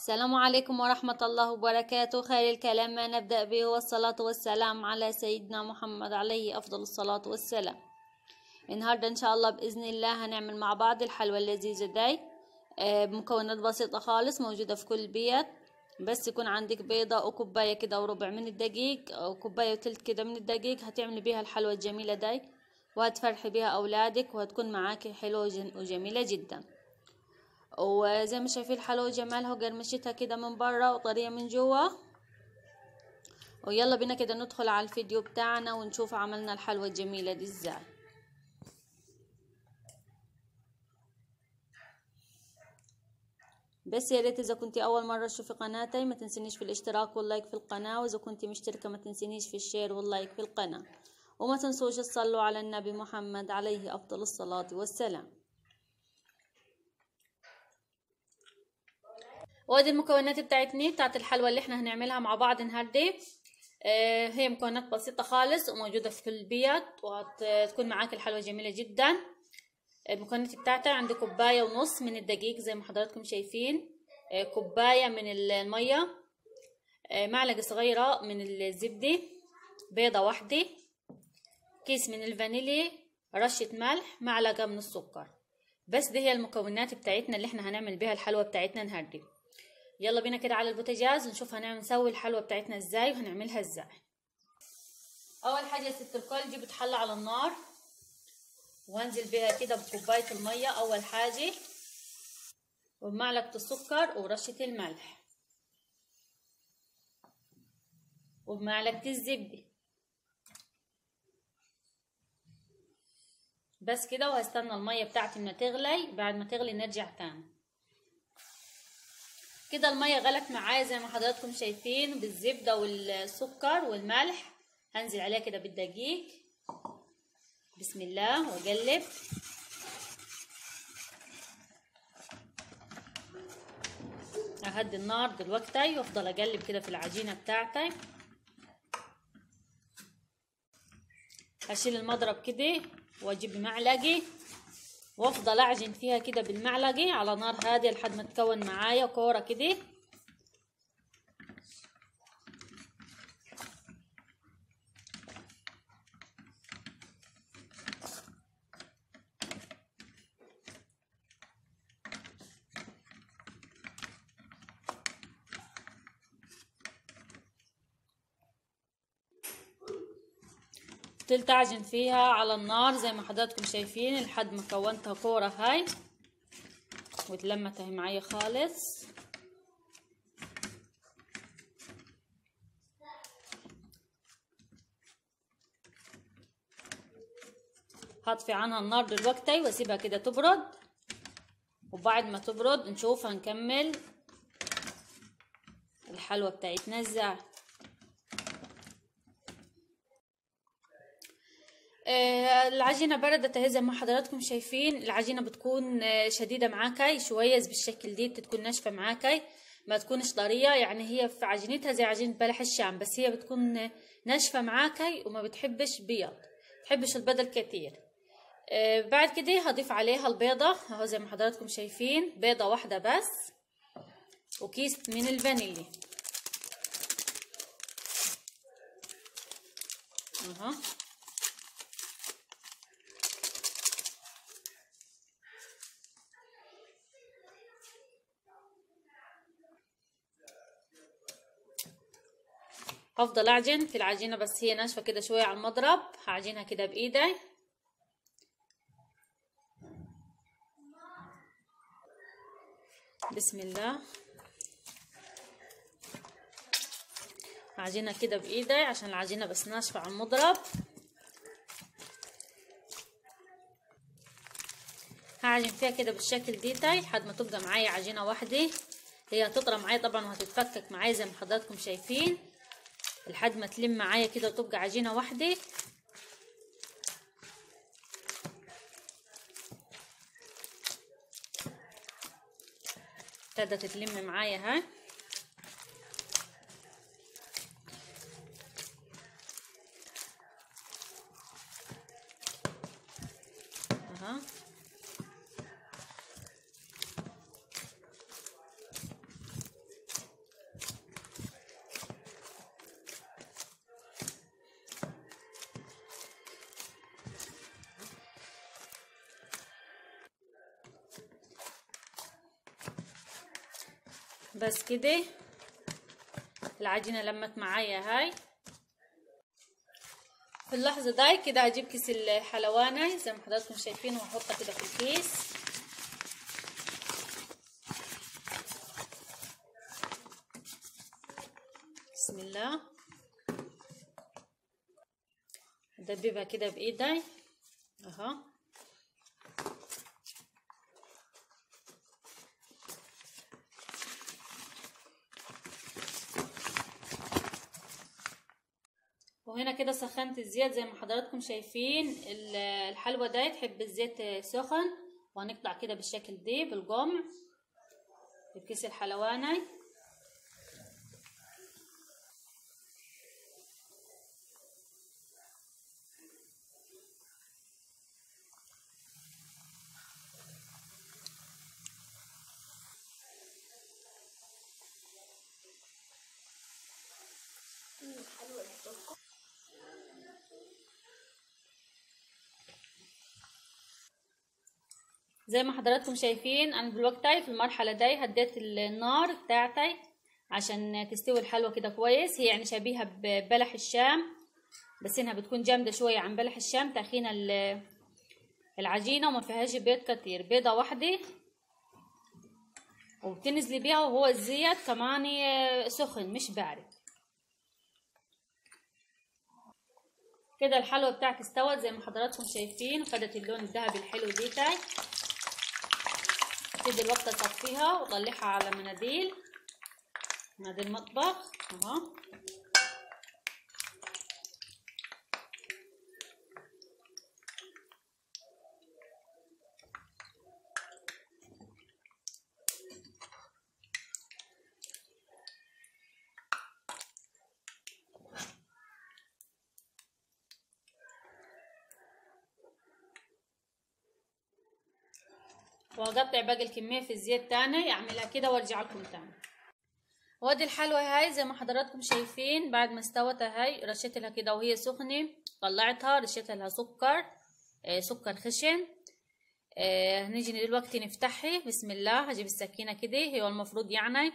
السلام عليكم ورحمة الله وبركاته. خير الكلام ما نبدأ به والصلاة والسلام على سيدنا محمد عليه أفضل الصلاة والسلام. النهاردة إن شاء الله بإذن الله هنعمل مع بعض الحلوى اللذيذة دي بمكونات بسيطة خالص موجودة في كل بيت. بس يكون عندك بيضة وكوباية كده وربع من الدقيق أو كوباية وتلت كده من الدقيق، هتعملي بيها الحلوى الجميلة دي وهتفرحي بيها أولادك وهتكون معاكي حلوة وجميلة جدا. وزي ما شايفين الحلوى جمالها وقرمشتها كده من برا وطرية من جوا. ويلا بينا كده ندخل على الفيديو بتاعنا ونشوف عملنا الحلوى الجميلة دي ازاي. بس يا ريت اذا كنتي اول مرة تشوفي قناتي ما تنسينيش في الاشتراك واللايك في القناة، واذا كنتي مشتركة ما تنسينيش في الشير واللايك في القناة، وما تنسوش تصلوا على النبي محمد عليه افضل الصلاة والسلام. وادي المكونات بتاعت الحلوى اللي احنا هنعملها مع بعض النهارده. هي مكونات بسيطة خالص وموجودة في كل بيت، وهتكون معاك الحلوى جميلة جدا. المكونات بتاعتها عندي كوباية ونص من الدقيق زي ما حضراتكم شايفين، كوباية من المية، معلقة صغيرة من الزبدة، بيضة واحدة، كيس من الفانيليا، رشة ملح، معلقة من السكر. بس دي هي المكونات بتاعتنا اللي احنا هنعمل بيها الحلوى بتاعتنا النهارده. يلا بينا كده على البوتاجاز ونشوف نسوي الحلوى بتاعتنا ازاي وهنعملها ازاي. اول حاجه ست الكل دي بتحلى على النار، وهنزل بيها كده بكوبايه الميه اول حاجه، وبمعلقه السكر ورشه الملح، وبمعلقه الزبده. بس كده، وهستنى الميه بتاعتي ما تغلي. بعد ما تغلي نرجع تاني. كده الميه غلت معايا زي ما حضراتكم شايفين بالزبده والسكر والملح. هنزل عليها كده بالدقيق، بسم الله، واقلب. اهدي النار دلوقتي وافضل اقلب كده في العجينه بتاعتي. هشيل المضرب كده واجيب معلقه وافضل اعجن فيها كده بالمعلقه على نار هاديه لحد ما تكون معايا كوره كده. فضلت اعجن فيها على النار زي ما حضراتكم شايفين لحد ما كونتها كوره هاي واتلمت اهي معايا خالص. هطفي عنها النار دلوقتي واسيبها كده تبرد، وبعد ما تبرد نشوف هنكمل الحلوى بتاعتنا ازاي. العجينه بردت اهي زي ما حضراتكم شايفين. العجينه بتكون شديده معاكي شويه بالشكل دي، بتكون ناشفه معاكي ما تكونش طريه. يعني هي في عجينتها زي عجينه بلح الشام، بس هي بتكون ناشفه معاكي وما بتحبش بيض، بتحبش البيض الكتير. بعد كده هضيف عليها البيضه اهو زي ما حضراتكم شايفين، بيضه واحده بس، وكيس من الفانيليا اهو. هفضل اعجن في العجينه بس هي ناشفه كده شويه على المضرب. هعجنها كده بايدي، بسم الله. هعجنها كده بايدي عشان العجينه بس ناشفه على المضرب. هعجن فيها كده بالشكل ديتاي لحد ما تبقى معايا عجينه واحده. هي هتطرى معايا طبعا وهتتفكك معايا زي ما حضراتكم شايفين لحد ما تلم معايا كده وتبقى عجينه واحده. ابتدت تلم معايا ها. اها بس كده العجينة لمت معايا هاي. في اللحظة داي كده هجيب كيس الحلواني زي ما حضراتكم شايفين وهحطها كده في الكيس. بسم الله. ادببها كده بايدي اهو. وهنا كده سخنت الزيت زي ما حضراتكم شايفين. الحلوى دي تحب الزيت سخن، وهنقطع كده بالشكل دي بالقمع بكيس الحلواني. زي ما حضراتكم شايفين انا دلوقتي في المرحله دي هديت النار بتاعتي عشان تستوي الحلوى كده كويس. هي يعني شبيهه ببلح الشام، بس انها بتكون جامده شويه عن بلح الشام. تخين العجينه وما فيهاش بيض كتير، بيضه واحده، وبتنزلي بيها وهو الزيت كمان سخن مش بارد. كده الحلوى بتاعتي استوت زي ما حضراتكم شايفين، وخدت اللون الذهبي الحلو ديتاي. ابتدي الوقت اصفيها واطلعها على مناديل مطبخ اهو. واقطع باقي الكميه في الزيت تاني، اعملها كده وارجع لكم تاني. وادي الحلوى هاي زي ما حضراتكم شايفين بعد ما استوت هاي رشيت لها كده وهي سخنه، طلعتها رشيت لها سكر، سكر خشن. هنيجي دلوقتي نفتحها. بسم الله. هجيب السكينه كده. هي المفروض يعني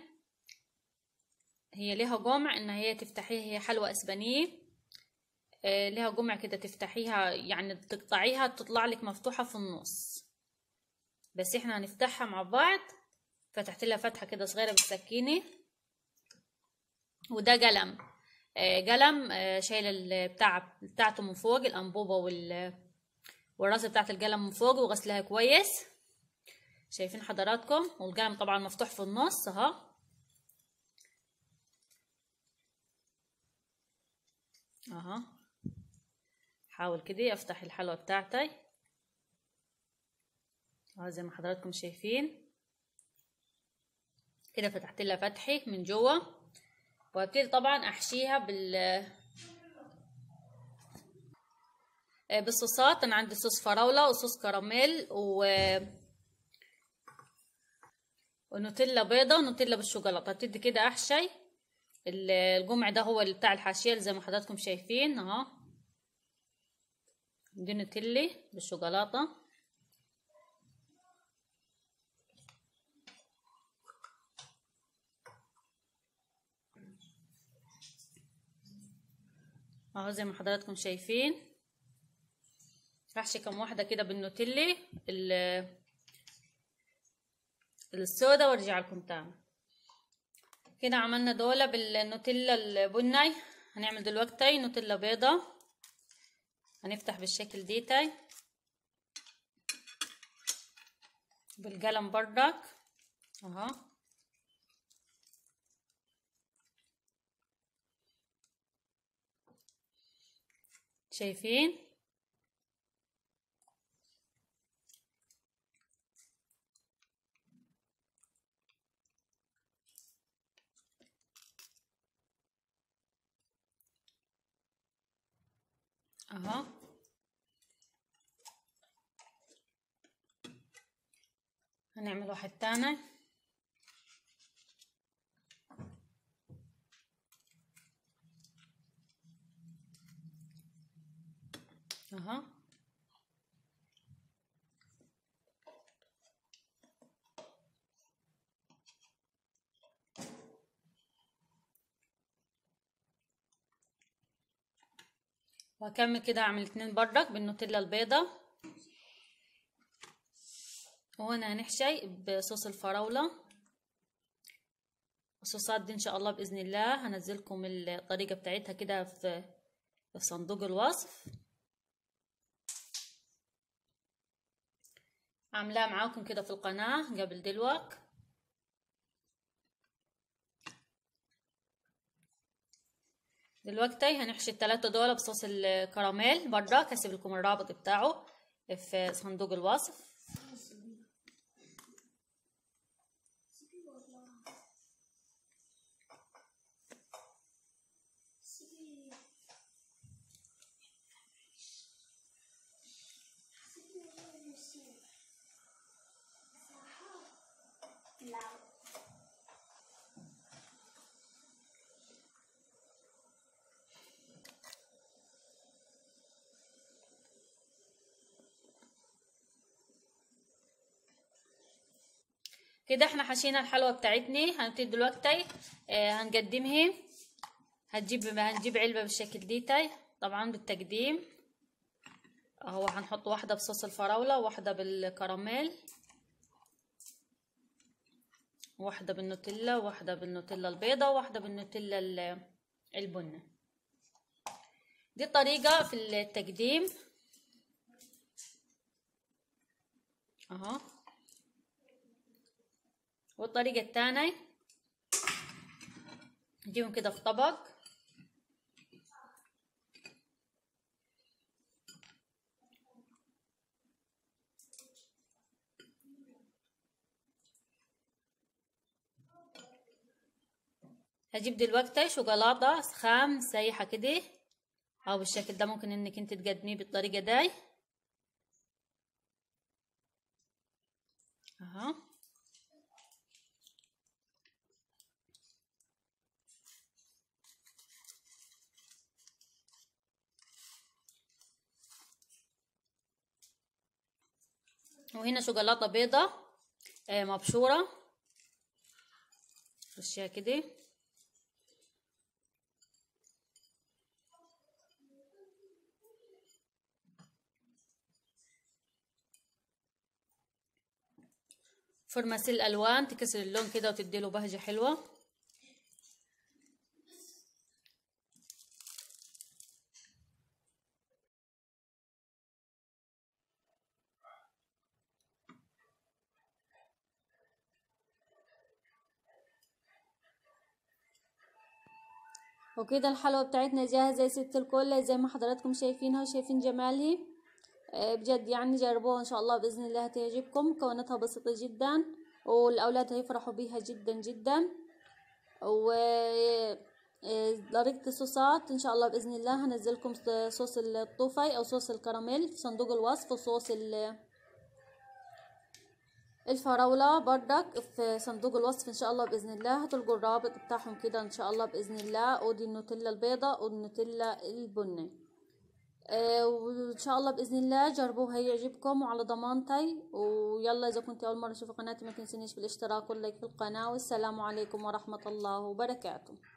هي ليها قمع ان هي تفتحيها، هي حلوى اسبانيه ليها قمع كده تفتحيها، يعني تقطعيها تطلع لك مفتوحه في النص. بس احنا هنفتحها مع بعض. فتحت لها فتحه كده صغيره بالسكينه. وده قلم، قلم شايله بتاعته من فوق، الانبوبه والراس بتاعت القلم من فوق، وغسلها كويس. شايفين حضراتكم؟ والقلم طبعا مفتوح في النص اهو. اهو حاول كده افتح الحلوى بتاعتي اهو زي ما حضراتكم شايفين كده. فتحت لها فتحه من جوه، وابتدي طبعا احشيها بالصوصات. انا عندي صوص فراوله وصوص كراميل ونوتيلا بيضه ونوتيلا بالشوكولاته. ابتدي كده احشي القمع ده هو اللي بتاع الحاشيه زي ما حضراتكم شايفين اهو. دي نوتيلا بالشوكولاته اهو زي ما حضراتكم شايفين. احشي كم واحده كده بالنوتيلا السودا وارجع لكم تاني. كده عملنا دولة بالنوتيلا البني. هنعمل دلوقتي نوتيلا بيضة. هنفتح بالشكل ديتاي بالقلم بردك اهو. شايفين؟ اهو. هنعمل واحد تاني اهو. وهكمل كده اعمل 2 برك بالنوتيلا البيضة. وهنا هنحشي بصوص الفراولة. الصوصات دي ان شاء الله باذن الله هنزلكم الطريقة بتاعتها كده في صندوق الوصف. عاملاها معاكم كده في القناة قبل دلوقتي. دلوقتي هنحشي ال3 دول بصوص الكراميل برضه. هسيب لكم الرابط بتاعه في صندوق الوصف. كده احنا حشينا الحلوى بتاعتنا. هنبتدي دلوقتي هنقدمها. هنجيب علبة بالشكل دي طبعا بالتقديم اهو. هنحط واحدة بصوص الفراولة، واحدة بالكراميل، واحدة بالنوتيلا، واحدة بالنوتيلا البيضة، واحدة بالنوتيلا البنة. دي الطريقة في التقديم اهو. والطريقة التانية نجيبهم كده في طبق. هجيب دلوقتي شوكولاتة خام سايحة كده او بالشكل ده. ممكن انك انت تقدميه بالطريقة دي اهو. وهنا شوكولاتة بيضة مبشورة، رشيها كده. فرماسيل الالوان تكسر اللون كده وتديله بهجة حلوة. وكده الحلوى بتاعتنا جاهزة يا ست الكل زي ما حضراتكم شايفينها وشايفين جمالها. بجد يعني جربوها ان شاء الله باذن الله هتعجبكم. مكوناتها بسيطة جدا والاولاد هيفرحوا بيها جدا جدا. و طريقة الصوصات ان شاء الله باذن الله هنزلكم صوص الطوفي او صوص الكراميل في صندوق الوصف، وصوص الفراولة بردك في صندوق الوصف ان شاء الله باذن الله. هتلقوا الرابط بتاعهم كده ان شاء الله باذن الله. ودي النوتيلا البيضاء والنوتيلا البني. وان شاء الله باذن الله جربوه هيعجبكم وعلى ضمانتي. ويلا اذا كنت اول مره تشوفوا قناتي ما تنسونيش بالاشتراك واللايك في القناه. والسلام عليكم ورحمه الله وبركاته.